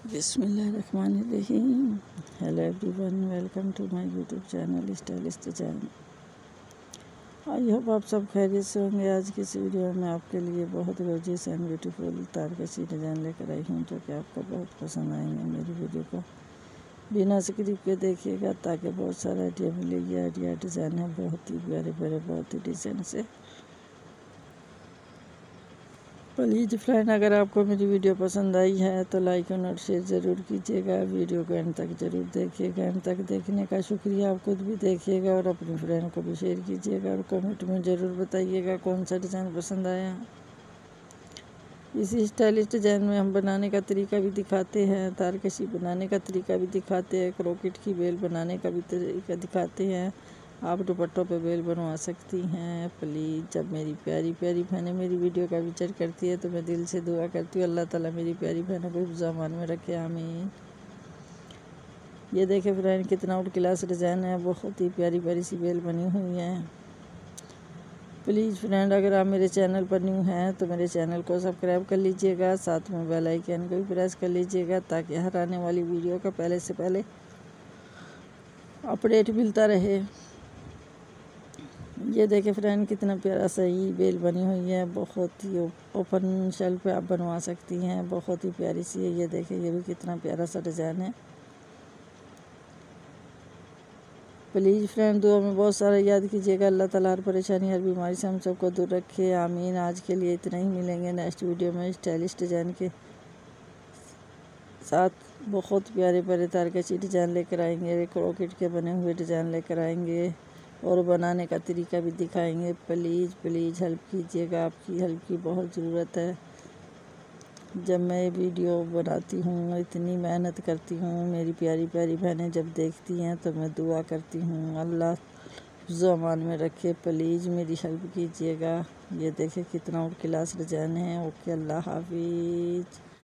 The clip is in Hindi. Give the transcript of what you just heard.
बिस्मिल्लाहिर्रहमानिर्रहीम। Hello everyone, welcome to my YouTube channel stylish design. I hope आप सब खैरियत से होंगे। आज की इस वीडियो में आपके लिए बहुत gorgeous एंड ब्यूटीफुल तारकशी डिज़ाइन लेकर आई हूँ, जो कि आपको बहुत पसंद आएंगे। मेरी वीडियो को बिना स्किप के देखिएगा ताकि बहुत सारा आइडिया मिलेगी। आइडिया डिज़ाइन है बहुत ही प्यारे प्यारे, बहुत ही डिज़ाइन से। प्लीज़ फ्रेंड, अगर आपको मेरी वीडियो पसंद आई है तो लाइक और शेयर ज़रूर कीजिएगा। वीडियो को एंड तक ज़रूर देखिएगा। एंड तक देखने का शुक्रिया। आप खुद भी देखिएगा और अपने फ्रेंड को भी शेयर कीजिएगा और कमेंट में ज़रूर बताइएगा कौन सा डिज़ाइन पसंद आया। इसी स्टाइलिश डिज़ाइन में हम बनाने का तरीका भी दिखाते हैं, तारकशी बनाने का तरीका भी दिखाते हैं, क्रोकेट की बेल बनाने का भी तरीका दिखाते हैं। आप दुपट्टों पे बेल बनवा सकती हैं। प्लीज़, जब मेरी प्यारी प्यारी बहनें मेरी वीडियो का विचार करती है तो मैं दिल से दुआ करती हूँ अल्लाह ताला मेरी प्यारी बहनों को हिफ्ज़ अमान में रखे, आमीन। ये देखे फ्रेंड, कितना आउट क्लास डिज़ाइन है। बहुत ही प्यारी प्यारी सी बेल बनी हुई है। प्लीज़ फ्रेंड, अगर आप मेरे चैनल पर न्यू हैं तो मेरे चैनल को सब्सक्राइब कर लीजिएगा, साथ में बेल आइकन को भी प्रेस कर लीजिएगा ताकि हर आने वाली वीडियो का पहले से पहले अपडेट मिलता रहे। ये देखे फ्रेंड, कितना प्यारा सा ही बेल बनी हुई है। बहुत ही ओपन शेल्फ पे आप बनवा सकती हैं। बहुत ही प्यारी सी है। ये देखे, ये भी कितना प्यारा सा डिज़ाइन है। प्लीज़ फ्रेंड, दुआ में बहुत सारा याद कीजिएगा। अल्लाह ताला हर परेशानी हर बीमारी से हम सबको दूर रखे, आमीन। आज के लिए इतना ही, मिलेंगे नेक्स्ट वीडियो में स्टाइलिश डिज़ाइन के साथ। बहुत प्यारे प्यारे तारकशी डिज़ाइन लेकर आएंगे, क्रोकेट के बने हुए डिज़ाइन लेकर आएंगे और बनाने का तरीका भी दिखाएंगे। प्लीज़ प्लीज़ हेल्प कीजिएगा, आपकी हेल्प की बहुत ज़रूरत है। जब मैं वीडियो बनाती हूँ, इतनी मेहनत करती हूँ, मेरी प्यारी प्यारी बहनें जब देखती हैं तो मैं दुआ करती हूँ अल्लाह हिफ्ज़ अमान में रखे। प्लीज़ मेरी हेल्प कीजिएगा। ये देखें कितना आउट क्लास डिज़ाइन है। ओके, अल्लाह हाफिज़।